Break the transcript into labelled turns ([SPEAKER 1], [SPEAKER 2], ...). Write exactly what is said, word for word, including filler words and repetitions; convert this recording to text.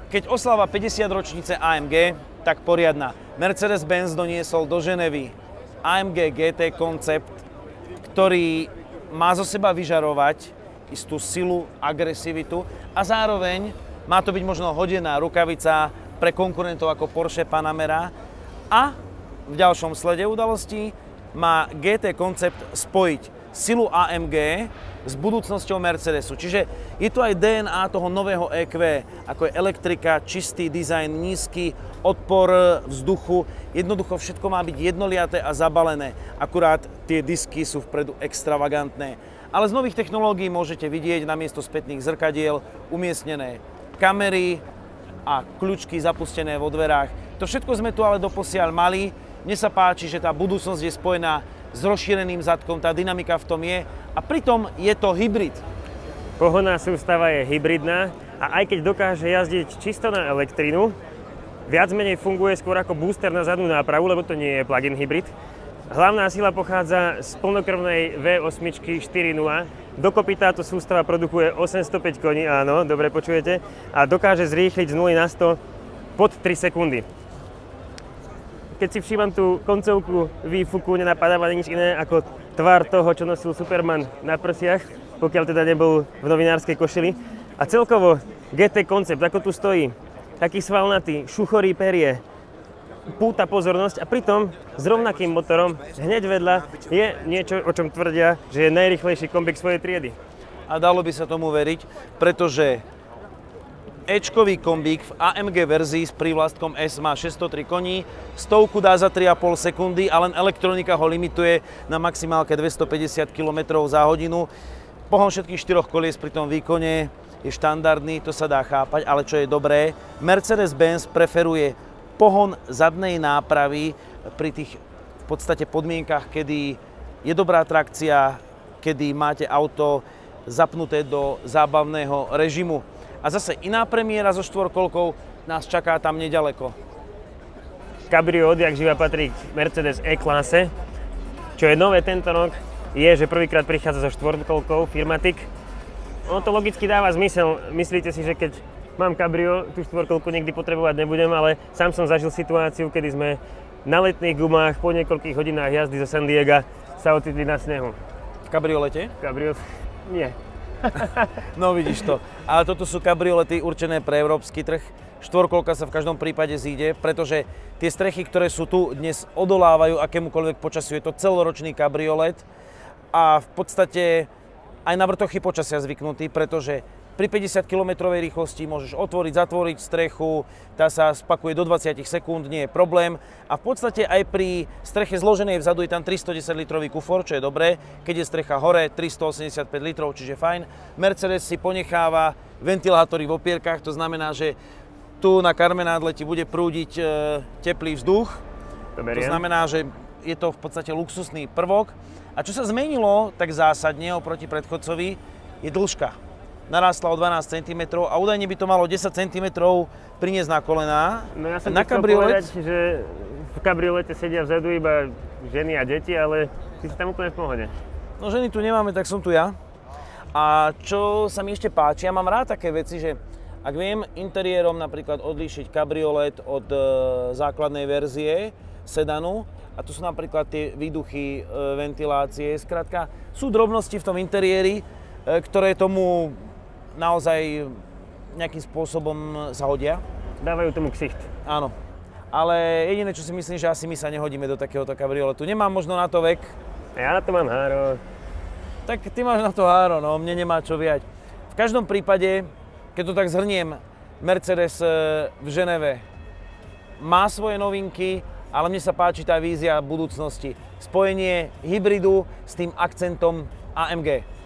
[SPEAKER 1] Keď osláva päťdesiat ročnice á em gé, tak poriadna. Mercedes-Benz doniesol do Ženevy á em gé gé té koncept, ktorý má zo seba vyžarovať istú silu, agresivitu a zároveň má to byť možno hodená rukavica pre konkurentov ako Porsche Panamera a v ďalšom slede udalostí má gé té koncept spojiť silu á em gé s budúcnosťou Mercedesu. Čiže je tu aj dé en á toho nového é kvé, ako je elektrika, čistý dizajn, nízky odpor vzduchu. Jednoducho všetko má byť jednoliaté a zabalené. Akurát tie disky sú vpredu extravagantné. Ale z nových technológií môžete vidieť namiesto spätných zrkadiel umiestnené kamery a kľúčky zapustené vo dverách. To všetko sme tu ale doposiaľ mali. Mne sa páči, že tá budúcnosť je spojená s rozšíreným zadkom, tá dynamika v tom je a pritom je to hybrid.
[SPEAKER 2] Pohonná sústava je hybridná a aj keď dokáže jazdiť čisto na elektrínu, viac menej funguje skôr ako booster na zadnú nápravu, lebo to nie je plug-in hybrid. Hlavná sila pochádza z plnokrvnej vé osem štyri nula. Dokopy táto sústava produkuje osemstopäť koní, áno, dobre počujete, a dokáže zrýchliť z nuly na sto pod tri sekundy. Keď si všímam tú koncovku výfuku, nenapadáva nič iné ako tvár toho, čo nosil Superman na prsiach, pokiaľ teda nebol v novinárskej košili. A celkovo gé té koncept, ako tu stojí, taký svalnatý, šuchorý perie, púta pozornosť a pritom s rovnakým motorom hneď vedľa je niečo, o čom tvrdia, že je najrýchlejší kombík svojej triedy.
[SPEAKER 1] A dalo by sa tomu veriť, pretože éčkový kombík v á em gé verzii s prívlastkom S má šesťstotri koní, stovku dá za tri a pol sekundy a len elektronika ho limituje na maximálke dvestopäťdesiat kilometrov za hodinu. Pohon všetkých štyroch kolies pri tom výkone je štandardný, to sa dá chápať, ale čo je dobré, Mercedes-Benz preferuje pohon zadnej nápravy pri tých v podstate podmienkach, kedy je dobrá trakcia, kedy máte auto zapnuté do zábavného režimu. A zase iná premiéra so štvorkolkou nás čaká tam nedaleko.
[SPEAKER 2] Cabrio odjak živa patrí k Mercedes E-klase. Čo je nové tento rok, je, že prvýkrát prichádza so štvorkolkou Firmatic. Ono to logicky dáva zmysel. Myslíte si, že keď mám Cabrio, tú štvorkolku nikdy potrebovať nebudem, ale sám som zažil situáciu, kedy sme na letných gumách po niekoľkých hodinách jazdy zo San Diega sa ocitli na snehu.
[SPEAKER 1] V kabriolete?
[SPEAKER 2] Cabrio? Nie.
[SPEAKER 1] No vidíš to. Ale toto sú kabriolety určené pre európsky trh. Štvorkolka sa v každom prípade zíde, pretože tie strechy, ktoré sú tu dnes, odolávajú akémukoľvek počasiu. Je to celoročný kabriolet a v podstate aj na vrtochy počasia zvyknutý, pretože pri päťdesiatkilometrovej rýchlosti môžeš otvoriť, zatvoriť strechu, tá sa spakuje do dvadsať sekúnd, nie je problém. A v podstate aj pri streche zloženej vzadu je tam tristodesať litrový kufor, čo je dobré. Keď je strecha hore, tristoosemdesiatpäť litrov, čiže fajn. Mercedes si ponecháva ventilátory v opierkach, to znamená, že tu na karmenádle ti bude prúdiť e, teplý vzduch. To, to znamená, že je to v podstate luxusný prvok. A čo sa zmenilo tak zásadne oproti predchodcovi, je dĺžka. Narastla o dvanásť centimetrov a údajne by to malo desať centimetrov priniesť na kolená.
[SPEAKER 2] No ja som
[SPEAKER 1] na
[SPEAKER 2] chcel
[SPEAKER 1] kabriolet...
[SPEAKER 2] povedať, že v kabriolete sedia vzadu iba ženy a deti, ale ty si tam úplne v pohode.
[SPEAKER 1] No ženy tu nemáme, tak som tu ja. A čo sa mi ešte páči, ja mám rád také veci, že ak viem interiérom napríklad odlíšiť kabriolet od e, základnej verzie sedanu, a tu sú napríklad tie výduchy, e, ventilácie, skrátka sú drobnosti v tom interiéri, e, ktoré tomu naozaj nejakým spôsobom sa hodia.
[SPEAKER 2] Dávajú tomu ksicht.
[SPEAKER 1] Áno. Ale jediné, čo si myslím, že asi my sa nehodíme do takéhoto kabrioletu. Nemám možno na to vek.
[SPEAKER 2] Ja na to mám háro.
[SPEAKER 1] Tak ty máš na to háro, no mne nemá čo viať. V každom prípade, keď to tak zhrniem, Mercedes v Ženeve má svoje novinky, ale mne sa páči tá vízia budúcnosti. Spojenie hybridu s tým akcentom á em gé.